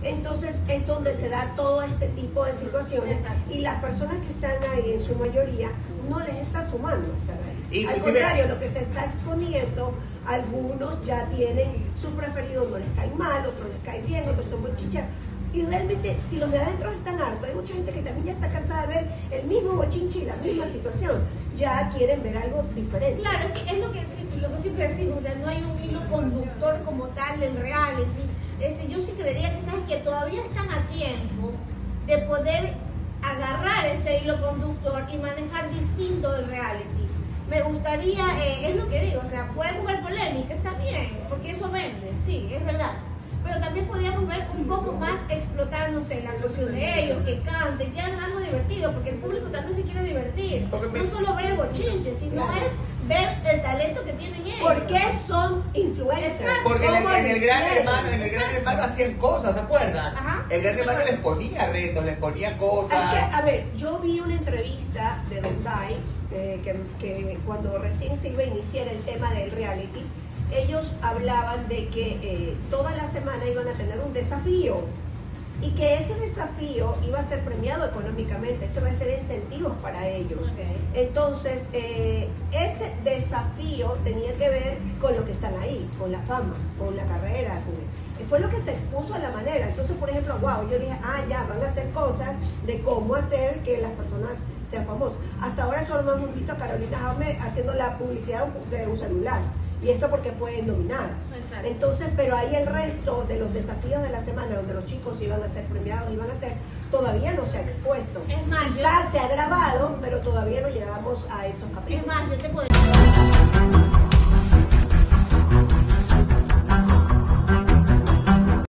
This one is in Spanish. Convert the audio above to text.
Entonces es donde se da todo este tipo de situaciones. Exacto. Y las personas que están ahí en su mayoría no les está sumando estar ahí. Al contrario, lo que se está exponiendo, algunos ya tienen su preferido, no les cae mal, otros les cae bien, otros son bochichas. Y realmente, si los de adentro están hartos, hay mucha gente que también ya está cansada de ver el mismo bochinche y la misma situación. Ya quieren ver algo diferente. Claro, es lo que siempre decimos, o sea, no hay un hilo conductor como tal del reality. Yo sí creería que, ¿sabes? Que todavía están a tiempo de poder agarrar ese hilo conductor y manejar distinto el reality. Me gustaría, es lo que digo, o sea, pueden jugar polémica, está bien, porque eso vende, sí, es verdad. Pero también podríamos ver un poco más explotar, no sé, la actuación de ellos, que canten, que hagan algo divertido, porque el público también se quiere divertir. No solo ver el bochinche, sino es ver el talento que tienen ellos. ¿Por qué son influencers? Porque en el Gran Hermano hacían cosas, ¿se acuerdan? Ajá. El Gran Hermano les ponía retos, les ponía cosas. A ver, yo vi una entrevista de Don Dai, que cuando recién se iba a iniciar el tema del reality, ellos hablaban de que toda la semana iban a tener un desafío y que ese desafío iba a ser premiado económicamente, eso iba a ser incentivos para ellos. Okay. Entonces, ese desafío tenía que ver con lo que están ahí, con la fama, con la carrera, fue lo que se expuso a la manera. Entonces, por ejemplo, wow, yo dije, ya, van a hacer cosas de cómo hacer que las personas sean famosas. Hasta ahora solo hemos visto a Carolina Jaume haciendo la publicidad de un celular. Y esto porque fue nominada. Exacto. Entonces, pero ahí el resto de los desafíos de la semana, donde los chicos iban a ser premiados, todavía no se ha expuesto. Es más, quizás se ha grabado, pero todavía no llegamos a esos capítulos. Es más, yo te puedo